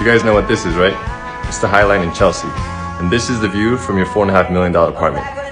You guys know what this is, right? It's the Highline in Chelsea. And this is the view from your $4.5 million apartment.